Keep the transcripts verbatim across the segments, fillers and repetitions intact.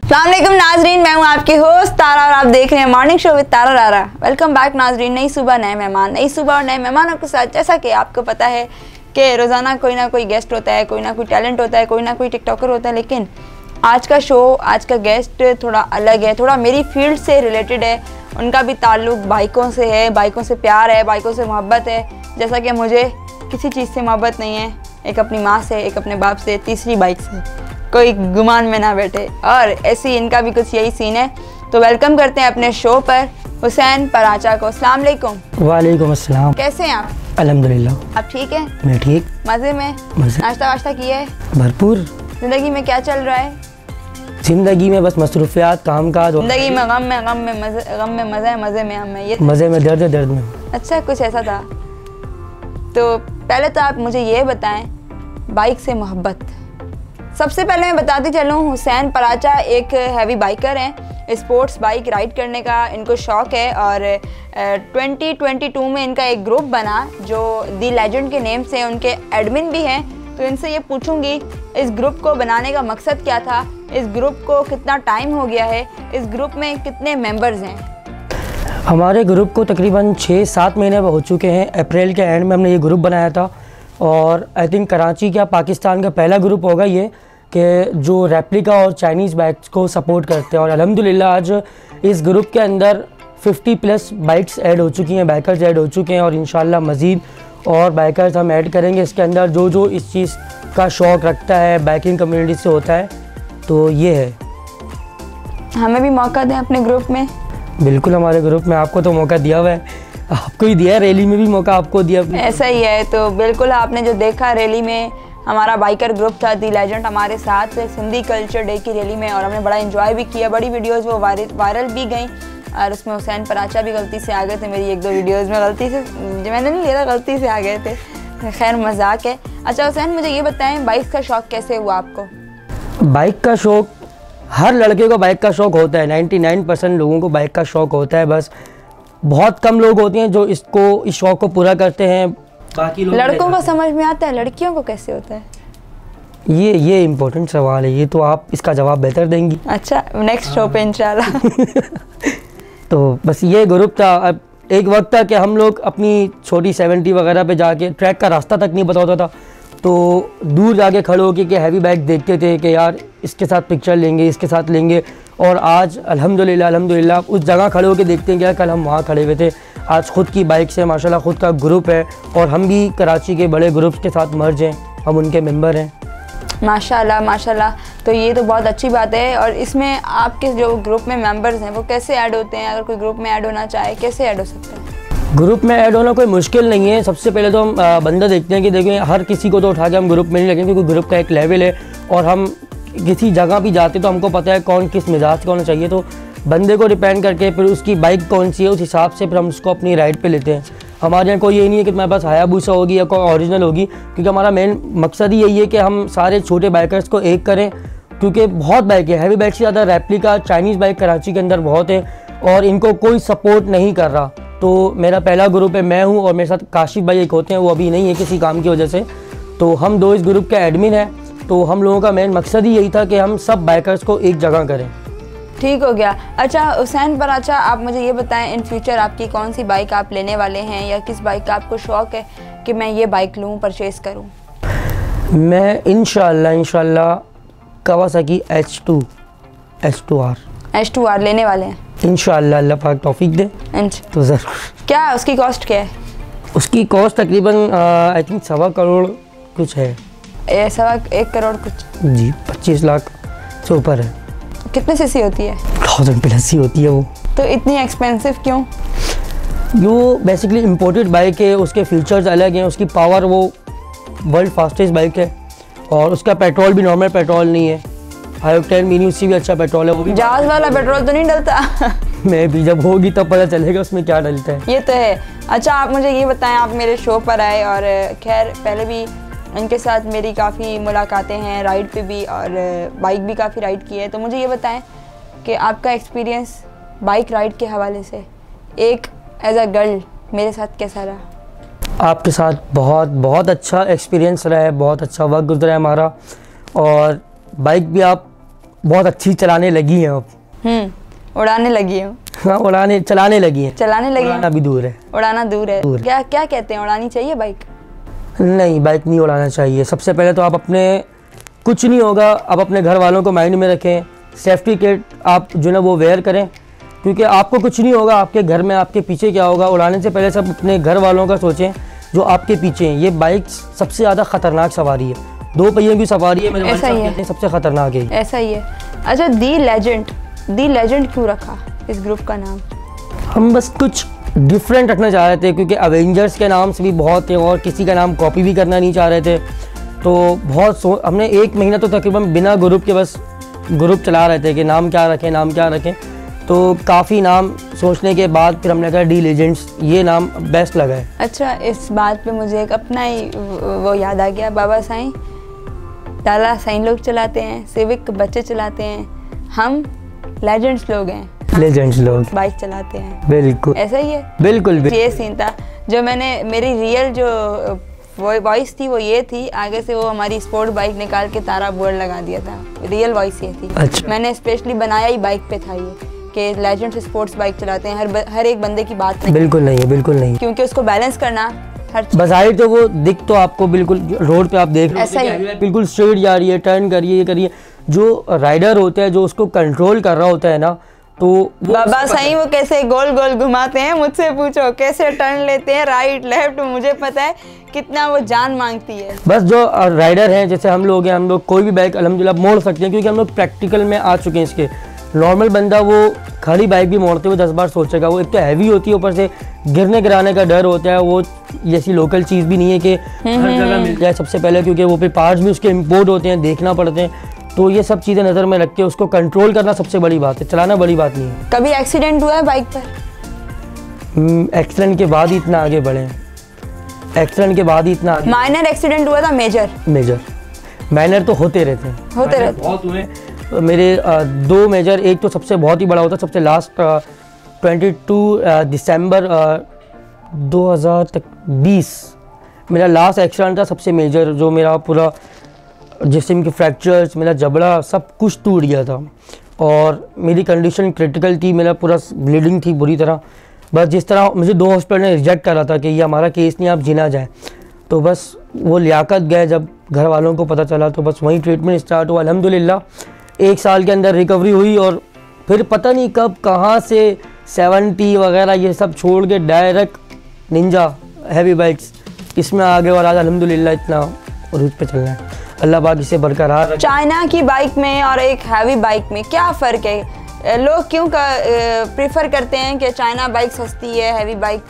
अस्सलामुअलैकुम नाजरीन, मैं हूँ आपकी होस्ट तारा और आप देख रहे हैं मॉर्निंग शो विद तारा रारा। वेलकम बैक नाजरीन। नई सुबह नए मेहमान, नई सुबह और नए मेहमानों के साथ। जैसा कि आपको पता है कि रोज़ाना कोई ना कोई गेस्ट होता है, कोई ना कोई टैलेंट होता है, कोई ना कोई टिकटॉकर होता है, लेकिन आज का शो, आज का गेस्ट थोड़ा अलग है, थोड़ा मेरी फील्ड से रिलेटेड है। उनका भी ताल्लुक बाइकों से है, बाइकों से प्यार है, बाइकों से मोहब्बत है। जैसा कि मुझे किसी चीज़ से मोहब्बत नहीं है, एक अपनी माँ से, एक अपने बाप से, तीसरी बाइक से, कोई गुमान में ना बैठे। और ऐसी इनका भी कुछ यही सीन है। तो वेलकम करते हैं अपने शो पर हुसैन पराचा को। अस्सलाम वालेकुम। वालेकुम अस्सलाम। कैसे हैं आप? अल्हम्दुलिल्लाह। आप ठीक हैं? मैं ठीक। मज़े में? मज़े। नाश्ता वाश्ता किया है? भरपूर। ज़िंदगी में क्या चल रहा है? ज़िंदगी में बस मसरूफियात, काम काज। ज़िंदगी में गम में गम में मज़े, गम में मज़ा है, मज़े में हम है। ये मज़े में दर्द है, दर्द में। अच्छा, कुछ ऐसा था। तो पहले तो आप मुझे ये बताएं, बाइक से मोहब्बत। सबसे पहले मैं बताती चलूँ, हुसैन पराचा एक हैवी बाइकर हैं। स्पोर्ट्स बाइक राइड करने का इनको शौक़ है और ट्वेंटी ट्वेंटी टू में इनका एक ग्रुप बना जो दी लेजेंड के नेम से, उनके एडमिन भी हैं। तो इनसे ये पूछूंगी इस ग्रुप को बनाने का मकसद क्या था, इस ग्रुप को कितना टाइम हो गया है, इस ग्रुप में कितने मेंबर्स हैं। हमारे ग्रुप को तकरीबन छः सात महीने हो चुके हैं। अप्रैल के एंड में हमने ये ग्रुप बनाया था और आई थिंक कराची का, पाकिस्तान का पहला ग्रुप होगा ये कि जो रेप्लिका और चाइनीज़ बाइक्स को सपोर्ट करते हैं। और अल्हम्दुलिल्लाह आज इस ग्रुप के अंदर फिफ्टी प्लस बाइक्स ऐड हो चुकी हैं, बाइकर्स ऐड हो चुके हैं और इंशाल्लाह मज़ीद और बाइकर्स हम ऐड करेंगे इसके अंदर, जो जो इस चीज़ का शौक़ रखता है, बाइकिंग कम्युनिटी से होता है। तो ये है। हमें भी मौका दें अपने ग्रुप में। बिल्कुल, हमारे ग्रुप में आपको तो मौका दिया हुआ है, आपको ही दिया है, रैली में भी मौका आपको दिया। ऐसा ही है। तो बिल्कुल आपने जो देखा रैली में, हमारा बाइकर ग्रुप था दी लेजेंड हमारे साथ सिंधी कल्चर डे की रैली में, और हमने बड़ा एंजॉय भी किया। बड़ी वीडियोस वो वायरल वायरल भी गई और उसमें हुसैन पराचा भी गलती से आ गए थे। मेरी एक दो वीडियोस में गलती से, मैंने नहीं लिया, गलती से आ गए थे। खैर, मजाक है। अच्छा हुसैन, मुझे ये बताएं, बाइक का शौक़ कैसे हुआ आपको? बाइक का शौक़ हर लड़के को बाइक का शौक़ होता है। निन्यानवे परसेंट लोगों को बाइक का शौक़ होता है, बस बहुत कम लोग होते हैं जो इसको, इस शौक़ को पूरा करते हैं। बाकी लोग लड़कों को समझ में आता है, लड़कियों को कैसे होता है? ये ये इम्पोर्टेंट सवाल है, ये तो आप इसका जवाब बेहतर देंगी। अच्छा, नेक्स्ट शो पे इंशाल्लाह। तो बस ये ग्रुप था। अब एक वक्त था कि हम लोग अपनी छोटी सेवेंटी वगैरह पे जाके, ट्रैक का रास्ता तक नहीं पता होता था, तो दूर जाके खड़े होके कि हैवी बाइक देखते थे कि यार इसके साथ पिक्चर लेंगे, इसके साथ लेंगे। और आज अल्हम्दुलिल्लाह अल्हम्दुलिल्लाह उस जगह खड़े होके देखते हैं, क्या कल हम वहाँ खड़े हुए थे। आज ख़ुद की बाइक से माशाल्लाह ख़ुद का ग्रुप है और हम भी कराची के बड़े ग्रुप्स के साथ मर्ज हैं, हम उनके मेंबर हैं। माशाल्लाह माशाल्लाह। तो ये तो बहुत अच्छी बात है। और इसमें आपके जो ग्रुप में मेंबर्स हैं वो कैसे ऐड होते हैं? अगर कोई ग्रुप में ऐड होना चाहे, कैसे ऐड हो सकते हैं? ग्रुप में ऐड होना कोई मुश्किल नहीं है। सबसे पहले तो हम बंदा देखते हैं कि देखिए हर किसी को तो उठा के हम ग्रुप में नहीं लगेंगे, क्योंकि ग्रुप का एक लेवल है और हम किसी जगह भी जाते तो हमको पता है कौन किस मिजाज का होना चाहिए। तो बंदे को डिपेंड करके फिर उसकी बाइक कौन सी है, उस हिसाब से फिर हम उसको अपनी राइड पे लेते हैं। हमारे यहाँ कोई ये नहीं है कि तुम्हारे पास हायाबुसा होगी या कोई ओरिजिनल होगी, क्योंकि हमारा मेन मकसद ही यही है कि हम सारे छोटे बाइकर्स को एक करें, क्योंकि बहुत बाइक है, हैवी बाइक से ज़्यादा रेप्लिका चाइनीज़ बाइक कराची के अंदर बहुत है और इनको कोई सपोर्ट नहीं कर रहा। तो मेरा पहला ग्रुप है, मैं हूँ और मेरे साथ काशिफ भाई एक होते हैं, वो अभी नहीं है किसी काम की वजह से। तो हम दो इस ग्रुप के एडमिन हैं। तो हम लोगों का मेन मकसद ही यही था कि हम सब बाइकर्स को एक जगह करें। ठीक हो गया। अच्छा हुसैन पराचा, आप मुझे ये बताएं, इन फ्यूचर आपकी कौन सी बाइक आप लेने वाले हैं, या किस बाइक का आपको शौक़ है कि मैं ये बाइक लूँ, परचेज़ करूँ? मैं इंशाल्लाह इंशाल्लाह Kawasaki H two H two R H two R लेने वाले हैं इंशाल्लाह, अल्लाह पाक तौफीक दे तो ज़रूर। क्या उसकी कॉस्ट क्या है? उसकी कॉस्ट तकरीबन आई थिंक सवा करोड़ कुछ है। ए, सवा एक करोड़ कुछ? जी, पच्चीस लाख से ऊपर है। कितने सीसी होती है? थाउजेंड प्लस ही होती है वो। तो इतनी एक्सपेंसिव क्यों? वो बेसिकली इम्पोर्टेड बाइक है, उसके फीचर्स अलग हैं, उसकी पावर, वो वर्ल्ड फास्टेस्ट बाइक है और उसका पेट्रोल भी नॉर्मल पेट्रोल नहीं है, हाई ऑक्टेन मिनी, उससे भी अच्छा पेट्रोल है। वो भी जहाज वाला पेट्रोल तो नहीं डलता? मैं भी जब होगी तब पता चलेगा उसमें क्या डलता है। ये तो है। अच्छा आप मुझे ये बताएं, आप मेरे शो पर आए और खैर पहले भी इनके साथ मेरी काफ़ी मुलाकातें हैं, राइड पे भी, और बाइक भी काफ़ी राइड की है। तो मुझे ये बताएं कि आपका एक्सपीरियंस बाइक राइड के हवाले से एक एज अ गर्ल मेरे साथ कैसा रहा? आपके साथ बहुत बहुत अच्छा एक्सपीरियंस रहा है, बहुत अच्छा वक्त गुजरा है हमारा। और बाइक भी आप बहुत अच्छी चलाने लगी हैं अब। हम्म उड़ाने लगी हूँ। हाँ उड़ाने चलाने लगी हैं। चलाने लगी उड़ाना भी दूर है। उड़ाना दूर है। दूर। क्या क्या कहते हैं, उड़ानी चाहिए बाइक? नहीं, बाइक नहीं उड़ाना चाहिए। सबसे पहले तो आप अपने, कुछ नहीं होगा, आप अपने घर वालों को माइंड में रखें, सेफ्टी किट आप जो ना वो वेयर करें, क्योंकि आपको कुछ नहीं होगा, आपके घर में आपके पीछे क्या होगा। उड़ाने से पहले सब अपने घर वालों का सोचें जो आपके पीछे हैं। ये बाइक सबसे ज़्यादा ख़तरनाक सवारी है, दो पहियों की सवारी है, मेरे ऐसा ही है। सबसे ख़तरनाक है। ऐसा ही है। अच्छा, दी लेजेंड, दी लेजेंड क्यों रखा इस ग्रुप का नाम? हम बस कुछ डिफरेंट रखना चाह रहे थे, क्योंकि अवेंजर्स के नाम से भी बहुत थे और किसी का नाम कॉपी भी करना नहीं चाह रहे थे। तो बहुत सो हमने एक महीना तो तकरीबन बिना ग्रुप के बस ग्रुप चला रहे थे कि नाम क्या रखें, नाम क्या रखें। तो काफ़ी नाम सोचने के बाद फिर हमने कहा डी लेजेंड्स, ये नाम बेस्ट लगा है। अच्छा, इस बात पे मुझे एक अपना ही वो याद आ गया। बाबा साईं, ताला साईं लोग चलाते हैं, सिविक बच्चे चलाते हैं, हम लेजेंड्स लोग हैं, लेजेंड्स लोग बाइक चलाते हैं। बिल्कुल ऐसा ही है। बिल्कुल, बिल्कुल। ये सीन था जो मैंने, मेरी रियल जो वॉइस थी वो ये थी, आगे से वो हमारी स्पोर्ट बाइक निकाल के तारा बोर्ड लगा दिया था। रियल वॉइस ये थी। अच्छा। मैंने स्पेशली बनाया ही बाइक पे था ये कि लेजेंड्स स्पोर्ट्स बाइक चलाते हैं, हर ब, हर एक बंदे की बात नहीं। बिल्कुल नहीं है, बिल्कुल नहीं, क्योंकि उसको बैलेंस करना हर बजाहिर तो वो दिख तो आपको बिल्कुल रोड पे आप देख रहे ऐसा ही हो बिल्कुल स्ट्रेट जा रही है, टर्न करिए, ये करिए। जो राइडर होता है, जो उसको कंट्रोल कर रहा होता है ना, तो बाबा साईं वो कैसे गोल गोल घुमाते हैं, मुझसे पूछो कैसे टर्न लेते हैं, राइट लेफ्ट, मुझे पता है कितना वो जान मांगती है। बस जो राइडर हैं, जैसे हम लोग हैं, हम लोग कोई भी बाइक अल्हम्दुलिल्लाह मोड़ सकते हैं, क्योंकि हम लोग प्रैक्टिकल में आ चुके हैं इसके। नॉर्मल बंदा वो खड़ी बाइक भी मोड़ते हुए दस बार सोचेगा। वो एक तो हैवी होती है, ऊपर से गिरने गिराने का डर होता है। वो जैसी लोकल चीज़ भी नहीं है कि हर जगह मिल जाए सबसे पहले, क्योंकि वो पे पार्ट्स भी उसके इम्पोर्ट होते हैं, देखना पड़ते हैं। तो ये सब चीज़ें नज़र में रख के उसको कंट्रोल करना सबसे बड़ी बात है, चलाना बड़ी बात नहीं है। कभी एक्सीडेंट हुआ है बाइक पर? एक्सीडेंट के बाद ही इतना आगे बढ़े, एक्सीडेंट के बाद ही इतना आगे। माइनर एक्सीडेंट हुआ था? मेजर? मेजर माइनर तो होते रहते हैं, होते रहते बहुत हुए मेरे। आ, दो मेजर, एक तो सबसे बहुत ही बड़ा होता, सबसे लास्ट बाईस दिसंबर दो हज़ार तक बीस मेरा लास्ट एक्सीडेंट था, सबसे मेजर, जो मेरा पूरा जिस्म के फ्रैक्चर्स, मेरा जबड़ा सब कुछ टूट गया था और मेरी कंडीशन क्रिटिकल थी, मेरा पूरा ब्लीडिंग थी बुरी तरह। बस जिस तरह मुझे दो हॉस्पिटल ने रिजेक्ट करा था कि ये हमारा केस नहीं, आप जिना जाए, तो बस वो लियाकत गए। जब घर वालों को पता चला तो बस वहीं ट्रीटमेंट स्टार्ट हुआ। अल्हम्दुलिल्लाह एक साल के अंदर रिकवरी हुई और फिर पता नहीं कब कहाँ से सेवेंटी वगैरह ये सब छोड़ के डायरेक्ट निंजा हैवी बाइक्स इसमें आ गए और आज अल्हम्दुलिल्लाह इतना रूट पे चल रहा है। अल्लाह पाक इसे बरकरार रखे। चाइना की बाइक में और एक हैवी बाइक में क्या फ़र्क है? लोग क्यों प्रेफर करते हैं कि चाइना बाइक सस्ती है, heavy bike?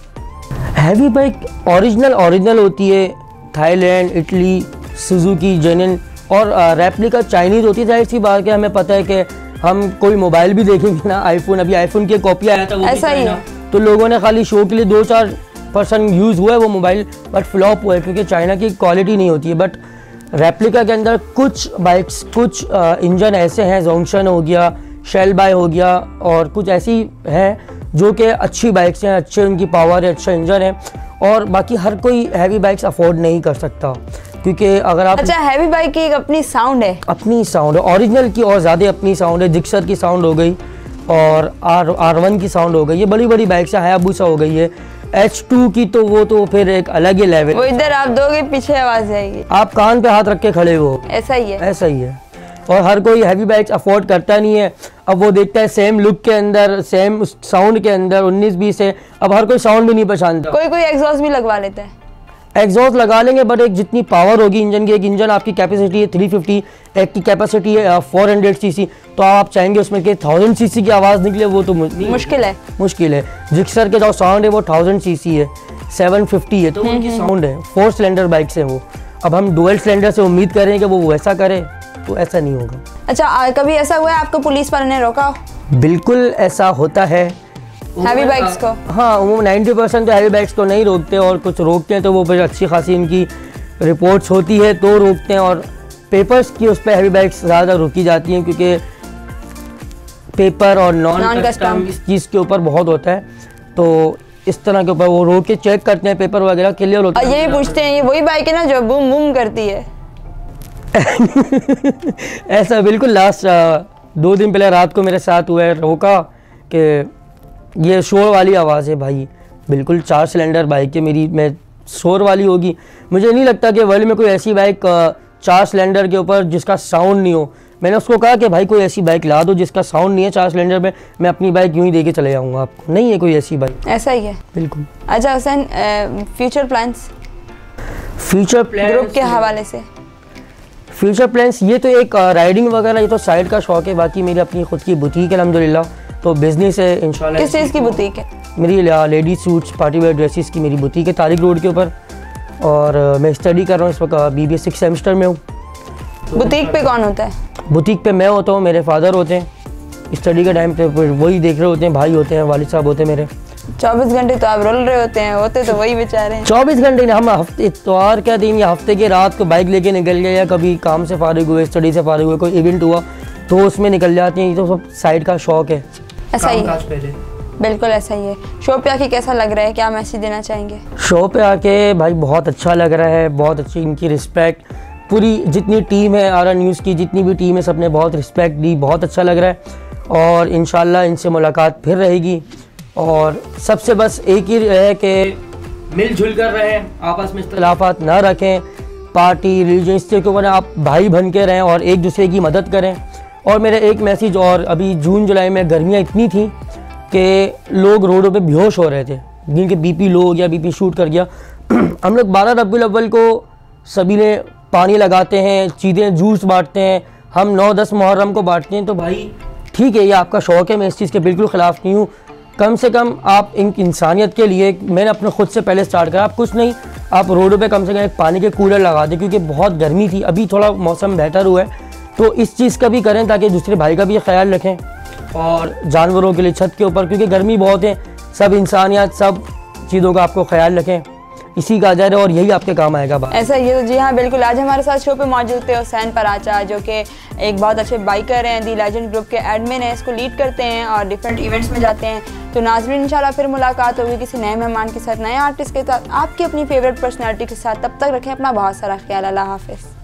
Heavy bike original original होती है, थाईलैंड, इटली, सुजुकी, जेनन, और रेप्लिका चाइनीज़ होती है। जाहिर सी बात है, हमें पता है कि हम कोई मोबाइल भी देखेंगे ना, आईफोन, अभी आईफोन की कॉपी आया था, वो ऐसा ही है। तो लोगों ने खाली शो के लिए दो चार परसेंट यूज़ हुआ है वो मोबाइल, बट फ्लॉप हुआ है क्योंकि चाइना की क्वालिटी नहीं होती है। बट रेप्लिका के अंदर कुछ बाइक्स, कुछ इंजन ऐसे हैं, जोंगशन हो गया, शेल बाय हो गया, और कुछ ऐसी हैं जो कि अच्छी बाइक्स हैं, अच्छे उनकी पावर है, अच्छा इंजन है, और बाकी हर कोई हैवी बाइक्स अफोर्ड नहीं कर सकता, क्योंकि अगर आप अच्छा, हैवी बाइक की एक अपनी साउंड है, अपनी साउंड है, ओरिजिनल की और ज़्यादा अपनी साउंड है। जिक्सर की साउंड हो गई और आर आर वन की साउंड हो गई, ये बड़ी बड़ी बाइक्स है, हायाबुसा हो गई है, एच टू की तो वो तो फिर एक अलग ही लेवल। वो इधर आप दोगे पीछे आवाज़ आएगी, आप कान पे हाथ रख के खड़े हो, ऐसा ही है, ऐसा ही है। और हर कोई हैवी बाइक्स अफोर्ड करता नहीं है। अब वो देखता है सेम लुक के अंदर, सेम साउंड के अंदर उन्नीस बीस है, अब हर कोई साउंड भी नहीं पहचानता। कोई कोई एग्जॉस्ट भी लगवा लेता है, एग्जॉस्ट लगा लेंगे, बट एक जितनी पावर होगी इंजन की, एक इंजन आपकी कैपेसिटी है तीन सौ पचास, एक की कैपेसिटी है चार सौ सीसी, तो आप चाहेंगे उसमें कि हज़ार सीसी की आवाज़ निकले, वो तो मुश्किल है मुश्किल है। जिक्सर के जो साउंड है वो हज़ार सीसी है, सात सौ पचास है, तो उनकी साउंड है, फोर सिलेंडर बाइक्स हैं वो। अब हम डुअल सिलेंडर से उम्मीद करें कि वो वैसा करे, तो ऐसा नहीं होगा। अच्छा, आ, कभी ऐसा हुआ है आपको पुलिस वालों ने रोका हो? बिल्कुल ऐसा होता है हैवी बाइक्स को? हाँ, वो नब्बे परसेंट तो हैवी बाइक्स को नहीं रोकते, और कुछ रोकते हैं तो वो फिर अच्छी खासी इनकी रिपोर्ट्स होती है तो रोकते हैं, और पेपर्स की उस पर हैवी बाइक्स ज़्यादा रोकी जाती हैं, क्योंकि पेपर और नॉन कस्टम इस चीज़ के ऊपर बहुत होता है, तो इस तरह के ऊपर वो रोक के चेक करते हैं, पेपर वगैरह क्लियर होता है। यही पूछते हैं, ये वही बाइक है ना जो बूम बूम करती है? ऐसा बिल्कुल लास्ट दो दिन पहले रात को मेरे साथ हुआ है, रोका कि ये शोर वाली आवाज़ है भाई, बिल्कुल चार सिलेंडर बाइक है मेरी, मैं शोर वाली होगी। मुझे नहीं लगता कि वर्ल्ड में कोई ऐसी बाइक चार सिलेंडर के ऊपर जिसका साउंड नहीं हो। मैंने उसको कहा कि भाई कोई ऐसी बाइक ला दो जिसका साउंड नहीं है चार सिलेंडर पे, मैं अपनी बाइक यूं ही दे के चले जाऊँगा आपको। नहीं है कोई ऐसी बाइक। ऐसा ही है बिल्कुल। अच्छा Hussain, future plans future plan group के हवाले से? फ्यूचर प्लान्स ये तो एक राइडिंग वगैरह, ये तो साइड का शौक है। बाकी मेरी अपनी खुद की बुटीक है अल्हम्दुलिल्लाह, तो बिज़नेस है इंशाल्लाह। किस चीज़ की बुटीक है? मेरी ladies suits party wear dresses की मेरी बुटीक है तारिक रोड के ऊपर, और मैं स्टडी कर रहा हूँ इस वक्त, B B A six semester में हूँ। बुटीक पे कौन होता है? बुटीक पे मैं होता हूँ, मेरे फादर होते हैं। स्टडी के टाइम पे वही देख रहे होते हैं, भाई होते हैं, वालिद साहब होते हैं मेरे। चौबीस घंटे तो आप रोल रहे होते हैं, होते तो वही बेचारे हैं। चौबीस घंटे हम हफ्ते इतवार क्या दिन या हफ्ते के रात को बाइक लेके निकल गए, या कभी काम से फारिग हुए, स्टडी से फारिग हुए, कोई इवेंट हुआ तो उसमें निकल जाते हैं। ये तो सब साइड का शौक है। ऐसा ही है, बिल्कुल ऐसा ही है। शो पे आके कैसा लग रहा है, क्या मैसेज देना चाहेंगे? शो पे आके भाई बहुत अच्छा लग रहा है, बहुत अच्छी इनकी रिस्पेक्ट, पूरी जितनी टीम है आरा न्यूज़ की, जितनी भी टीम है सबने बहुत रिस्पेक्ट दी, बहुत अच्छा लग रहा है। और इंशाल्लाह इनसे मुलाकात फिर रहेगी, और सबसे बस एक ही है कि मिलजुल कर रहें, आपस में इख्तिलाफात ना रखें, पार्टी रिलीजन इसके ऊपर आप भाई बन के रहें और एक दूसरे की मदद करें। और मेरा एक मैसेज, और अभी जून जुलाई में गर्मियाँ इतनी थी कि लोग रोडों पे बेहोश हो रहे थे, जिनके बीपी लो हो गया, बीपी शूट कर गया। हम लोग बारह रबीउल अव्वल को सभी ने पानी लगाते हैं, चीज़ें जूस बांटते हैं, हम नौ दस मुहर्रम को बांटते हैं। तो भाई ठीक है, ये आपका शौक़ है, मैं इस चीज़ के बिल्कुल ख़िलाफ़ नहीं हूँ। कम से कम आप इन इंसानियत के लिए, मैंने अपने खुद से पहले स्टार्ट करा, आप कुछ नहीं, आप रोडों पे कम से कम एक पानी के कूलर लगा दें, क्योंकि बहुत गर्मी थी। अभी थोड़ा मौसम बेहतर हुआ है, तो इस चीज़ का भी करें ताकि दूसरे भाई का भी ख्याल रखें। और जानवरों के लिए छत के ऊपर, क्योंकि गर्मी बहुत है, सब इंसानियत सब चीज़ों का आपको ख्याल रखें, इसी का अजर है और यही आपके काम आएगा। बात ऐसा ही है। जी हाँ बिल्कुल। आज हमारे साथ शो पे मौजूद थे हुसैन पराचा, जो कि एक बहुत अच्छे बाइकर हैं, दी लेजेंड ग्रुप के एडमिन हैं, इसको लीड करते हैं और डिफरेंट इवेंट्स में जाते हैं। तो नाज़रीन इंशाल्लाह फिर मुलाकात होगी किसी नए मेहमान के साथ, नए आर्टिस्ट के साथ, आपकी अपनी फेवरेट पर्सनैलिटी के साथ। तब तक रखें अपना बहुत सारा ख्याल। अल्लाह हाफिज़।